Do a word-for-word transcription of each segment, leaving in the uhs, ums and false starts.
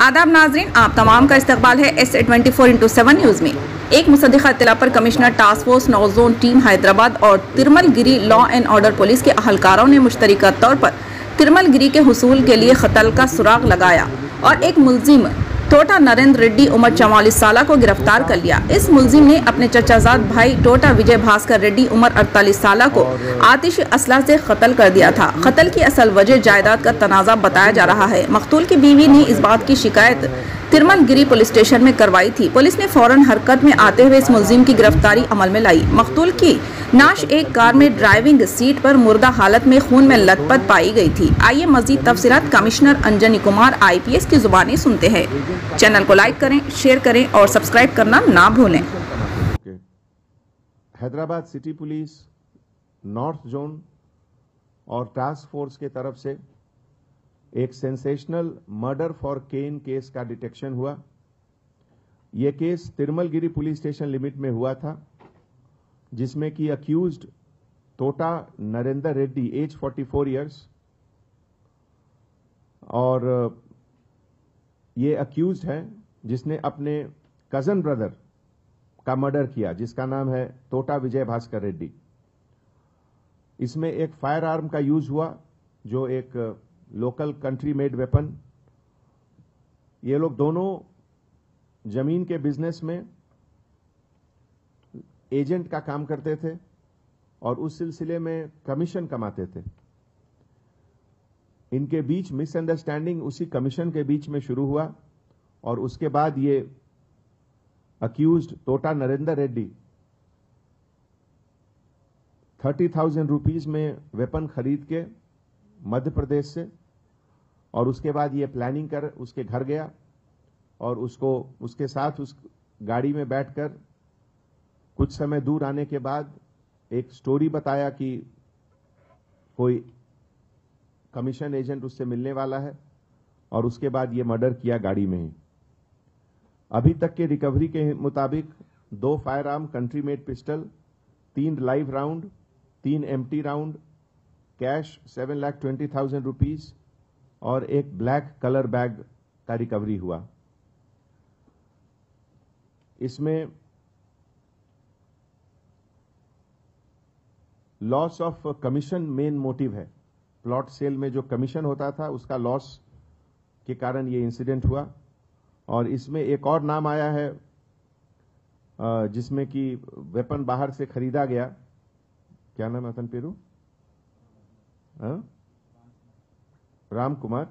आदाब नाजरीन, आप तमाम का इस्तकबाल है S A twenty four into seven news में। एक मुसद्दिक़ा इत्तला पर कमिश्नर टास्क फोर्स नौ जोन टीम हैदराबाद और Tirumalgiri law and order police के अहलकारों ने मुश्तरका तौर पर तिरमलगिरी के हुसूल के लिए कत्ल का सुराग लगाया और एक मुलजिम टोटा नरेंद्र रेड्डी उम्र चवालीस साल को गिरफ्तार कर लिया। इस मुलजिम ने अपने चचाजाद भाई टोटा विजय भास्कर रेड्डी उम्र अड़तालीस साल को आतिश असला से कत्ल कर दिया था। कत्ल की असल वजह जायदाद का तनाज़ा बताया जा रहा है। मकतूल की बीवी ने इस बात की शिकायत तिरमलगिरी पुलिस स्टेशन में करवाई थी। पुलिस ने फौरन हरकत में आते हुए इस मुलजिम की गिरफ्तारी अमल में लाई। मकतूल की नाश एक कार में ड्राइविंग सीट पर मुर्दा हालत में खून में लथपथ पाई गई थी। आइए मजीद तफसीलात commissioner Anjani Kumar I P S की जुबानी सुनते हैं। चैनल को लाइक करें, शेयर करें और सब्सक्राइब करना ना भूलें। Hyderabad city police north zone और टास्क फोर्स के तरफ से एक sensational murder for gain case का डिटेक्शन हुआ। यह case Tirumalgiri police station limit में हुआ था, जिसमें कि अक्यूज्ड टोटा नरेंद्र रेड्डी एज चौवालीस इयर्स और ये अक्यूज्ड है जिसने अपने कजन ब्रदर का मर्डर किया, जिसका नाम है टोटा विजय भास्कर रेड्डी। इसमें एक फायर आर्म का यूज हुआ, जो एक लोकल कंट्री मेड वेपन। ये लोग दोनों जमीन के बिजनेस में एजेंट का काम करते थे और उस सिलसिले में कमीशन कमाते थे। इनके बीच मिसअंडरस्टैंडिंग उसी कमीशन के बीच में शुरू हुआ और उसके बाद ये accused Tota Narendra Reddy thirty thousand rupees में वेपन खरीद के मध्य प्रदेश से, और उसके बाद ये प्लानिंग कर उसके घर गया और उसको उसके साथ उस गाड़ी में बैठकर कुछ समय दूर आने के बाद एक स्टोरी बताया कि कोई कमीशन एजेंट उससे मिलने वाला है, और उसके बाद ये मर्डर किया गाड़ी में ही। अभी तक के रिकवरी के मुताबिक दो firearm country made pistol, तीन लाइव राउंड, तीन empty round, cash seven lakh twenty thousand rupees और एक ब्लैक कलर बैग का रिकवरी हुआ। इसमें loss of commission main motive है। प्लॉट सेल में जो कमीशन होता था उसका लॉस के कारण ये इंसिडेंट हुआ। और इसमें एक और नाम आया है जिसमें कि वेपन बाहर से खरीदा गया। क्या नाम है अतन पेरू? Ram Kumar.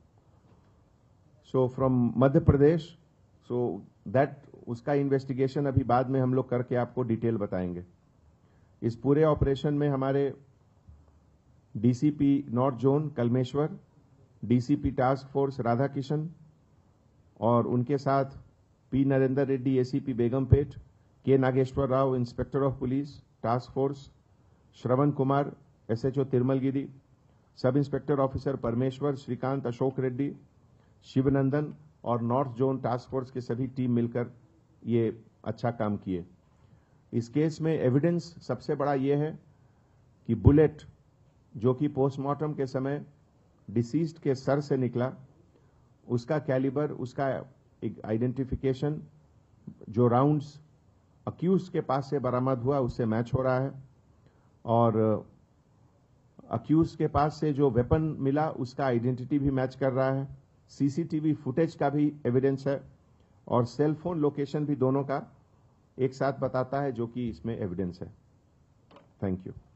So from Madhya Pradesh. So that उसका इन्वेस्टिगेशन अभी बाद में हम लोग करके आपको डिटेल बताएंगे। इस पूरे ऑपरेशन में हमारे DCP north zone Kalmeshwar, DCP task force Radha Kishan और उनके साथ P Narendra Reddy ACP Begumpet, K Nageswara Rao inspector of police task force, Shravan Kumar SHO Tirumalgiri, sub inspector officer परमेश्वर, श्रीकांत, अशोक रेड्डी, शिवनंदन और नॉर्थ जोन टास्क फोर्स के सभी टीम मिलकर ये अच्छा काम किए। इस केस में एविडेंस सबसे बड़ा यह है कि बुलेट जो कि पोस्टमार्टम के समय डिसीज्ड के सर से निकला, उसका कैलिबर, उसका एक आइडेंटिफिकेशन, जो राउंड्स अक्यूज के पास से बरामद हुआ उससे मैच हो रहा है, और अक्यूज के पास से जो वेपन मिला उसका आइडेंटिटी भी मैच कर रहा है। सीसीटीवी फुटेज का भी एविडेंस है और सेल फोन लोकेशन भी दोनों का एक साथ बताता है, जो कि इसमें एविडेंस है। Thank you.